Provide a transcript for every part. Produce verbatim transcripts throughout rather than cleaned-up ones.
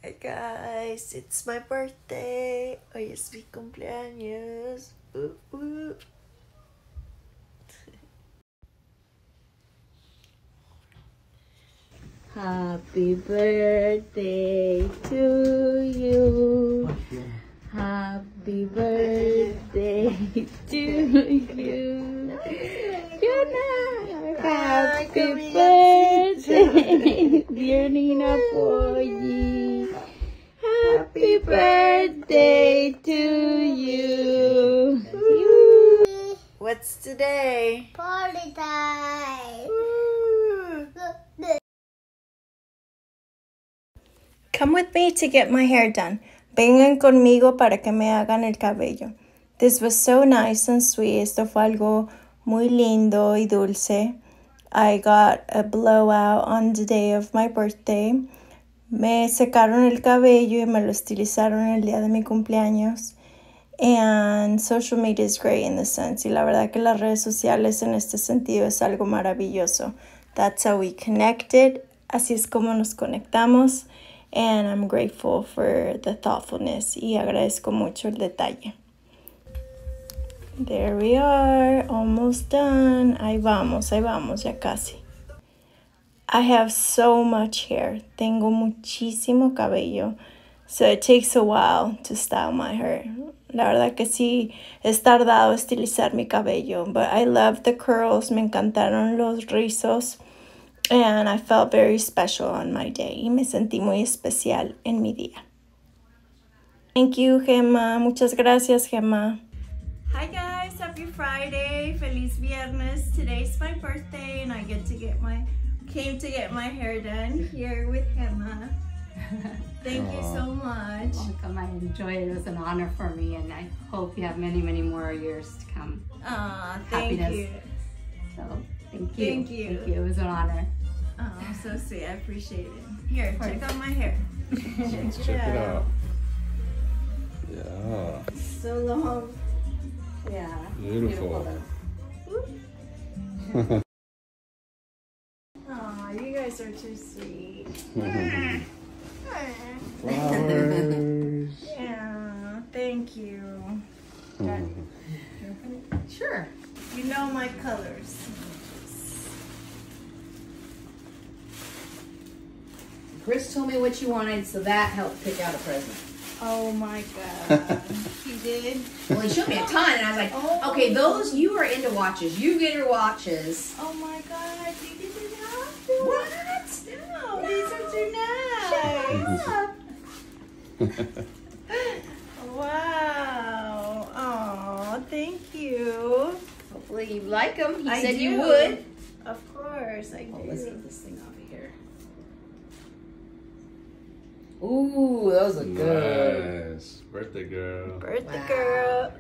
Hi guys, it's my birthday. Hoy es mi cumpleaños. Uh, uh. Happy birthday to you. Happy birthday to you. Yuna. Happy birthday, dear Nina Boy. Happy birthday to you. What's today? Party time. Come with me to get my hair done. Vengan conmigo para que me hagan el cabello. This was so nice and sweet. Esto fue algo muy lindo y dulce. I got a blowout on the day of my birthday. Me secaron el cabello y me lo estilizaron el día de mi cumpleaños. And social media is great in this sense. Y la verdad que las redes sociales en este sentido es algo maravilloso. That's how we connected. Así es como nos conectamos. And I'm grateful for the thoughtfulness. Y agradezco mucho el detalle. There we are. Almost done. Ahí vamos, ahí vamos, ya casi. I have so much hair. Tengo muchísimo cabello. So it takes a while to style my hair. La verdad que sí, es tardado estilizar mi cabello. But I love the curls. Me encantaron los rizos. And I felt very special on my day. Y me sentí muy especial en mi día. Thank you, Gemma. Muchas gracias, Gemma. Hi guys, happy Friday. Feliz Viernes. Today's my birthday and I get to get my came to get my hair done here with Gemma. Thank Aww. you so much. Welcome. I enjoyed it. It was an honor for me and I hope you have many, many more years to come. Aw, thank Happiness. you. So thank you. Thank you. Thank you. It was an honor. Oh, so sweet. I appreciate it. Here, check out my hair. Let's check it out. Yeah. So long. Yeah. Beautiful. Beautiful Oh, you guys are too sweet. Flowers. Yeah, thank you. Sure. You know my colors. Chris told me what you wanted, so that helped pick out a present. Oh my god. He did? Well, he showed me a ton, and I was like, oh. Okay, those, you are into watches. You get your watches. Oh my god, you didn't have to. What? No, no. These are too nice. Wow. Oh, thank you. Hopefully you like them. He I said do. you would. Of course, I oh, do. Let's get this thing off of here. Ooh, those look nice. good. Nice. Birthday girl. Birthday wow. girl.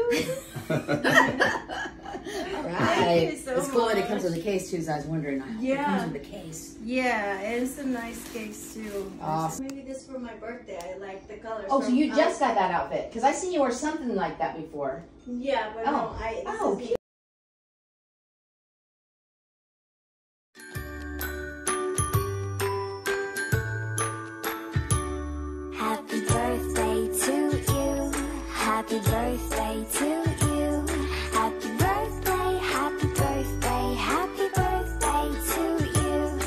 All right. Thank you so it's cool much. that it comes with a case too, so I was wondering. I hope Yeah. it comes with a case. Yeah, it's a nice case too. Awesome. Maybe this for my birthday. I like the colors. Oh, so from, you uh, just got that outfit? Because I seen you wear something like that before. Yeah, but oh. no, I. Oh, cute. Happy birthday to you. Happy birthday to you. Happy birthday, happy birthday, happy birthday to you.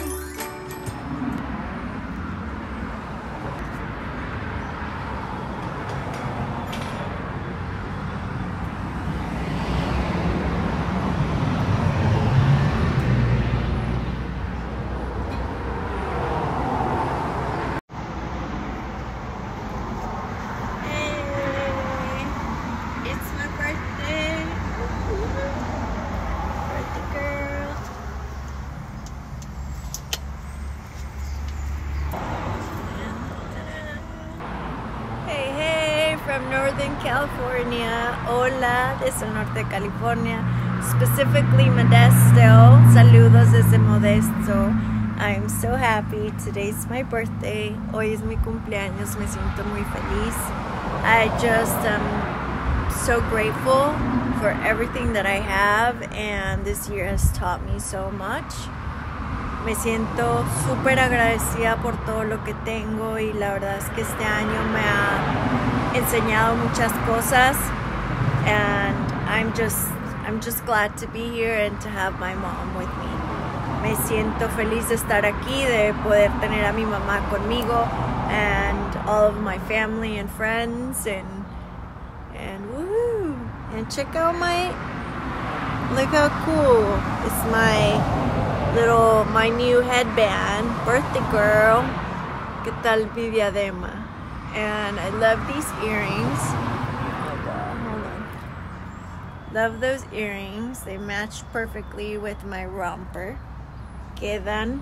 From Northern California, hola desde el norte de California, specifically Modesto. Saludos desde Modesto. I'm so happy. Today's my birthday. Hoy es mi cumpleaños. Me siento muy feliz. I just am so grateful for everything that I have, and this year has taught me so much. me siento súper agradecida por todo lo que tengo y la verdad es que este año me ha enseñado muchas cosas, and I'm just I'm just glad to be here and to have my mom with me. Me siento feliz de estar aquí, de poder tener a mi mamá conmigo and all of my family and friends, and and woohoo! And check out my, look how cool. It's my little, my new headband, birthday girl. ¿Qué tal mi diadema? And I love these earrings. Oh God, hold on. Love those earrings. They match perfectly with my romper. Quedan,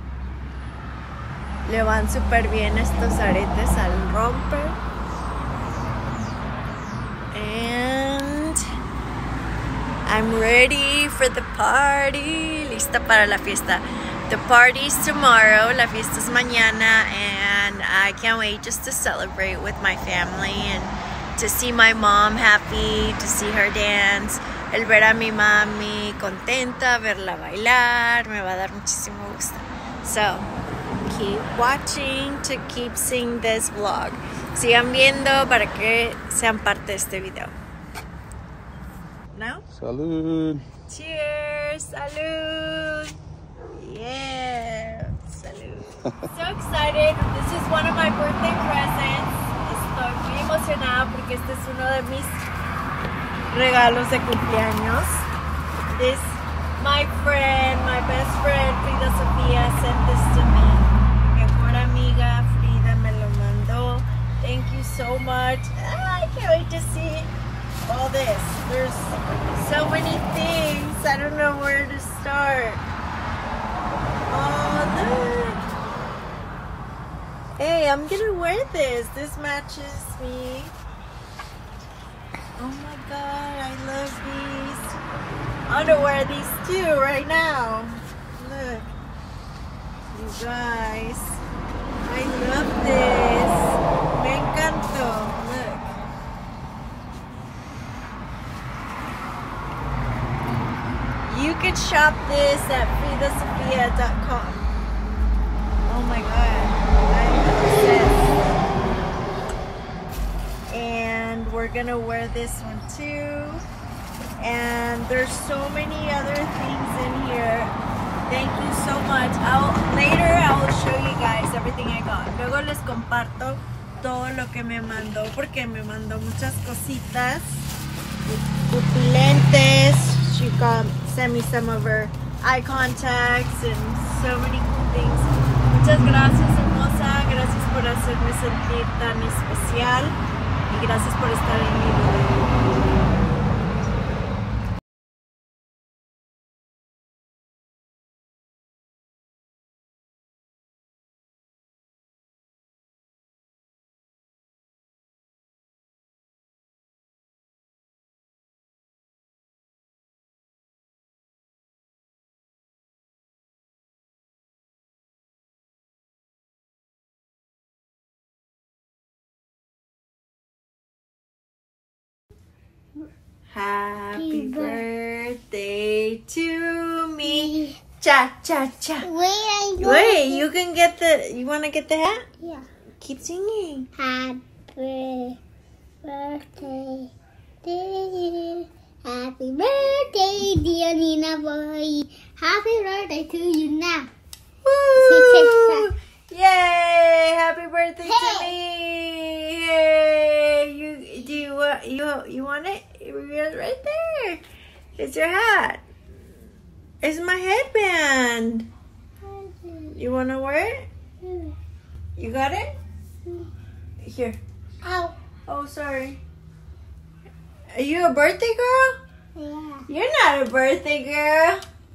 le van súper bien estos aretes al romper. And I'm ready for the party. Lista para la fiesta. The party's tomorrow. La fiesta es mañana, and I can't wait just to celebrate with my family and to see my mom happy, to see her dance. El ver a mi mami contenta, verla bailar, me va a dar muchísimo gusto. So, keep watching to keep seeing this vlog. Sigan viendo para que sean parte de este video. ¿No? Salud. Cheers! Salud! Yeah! Salud! So excited. This is one of my birthday presents. Estoy muy emocionada porque este es uno de mis regalos de cumpleaños. This, my friend, my best friend, Frida Sofia, sent this to me. Mi mejor amiga Frida me lo mandó. Thank you so much. Ah, I can't wait to see all this. There's so many things. I don't know where to start. Oh, look. Hey, I'm gonna wear this. This matches me. Oh my God, I love these. I'm gonna wear these too right now. Look, you guys, I love this. Me encantó. Look. You can shop this at frida sofia dot com. Oh my God, I'm obsessed. And we're gonna wear this one too. And there's so many other things in here. Thank you so much. I'll later I will show you guys everything I got. Luego les comparto todo lo que me mandó porque me mandó muchas cositas. Pupilentes. She got sent me some of her eye contacts and so many cool things. Muchas gracias, hermosa. Gracias por hacerme sentir tan especial. Y gracias por estar en mi video. Happy birthday to me. Cha cha cha. Wait, Wait, you can get the. You want to get the hat? Yeah. Keep singing. Happy birthday to you. Happy birthday, dear Nina boy. Happy birthday to you now. Woo! Yay! Happy birthday to Hey. me! Yay! You do you want you you want it? It's right there. It's your hat. It's my headband. You wanna wear it? You got it? Here. Ow. Oh, sorry. Are you a birthday girl? Yeah. You're not a birthday girl.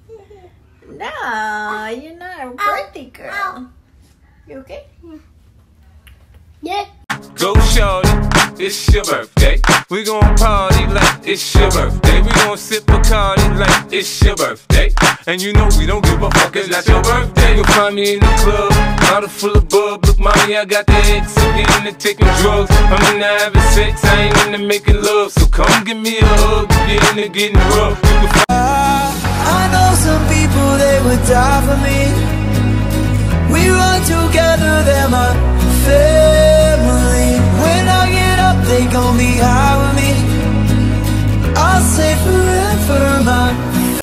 No, you're not a birthday girl. You okay? Yeah. Go shorty, it's your birthday. We gon' party like it's your birthday. We gon' sip Bacardi like it's your birthday. And you know we don't give a fuck, it's not your birthday. You'll find me in the club, bottle full of bub. Look, mommy, I got the X, I'm getting into taking drugs. I'm into having sex, I ain't into making love. So come give me a hug, get into getting rough. You can find I know some people, they would die for me. we run together, they're my family. When I get up, they gon' be high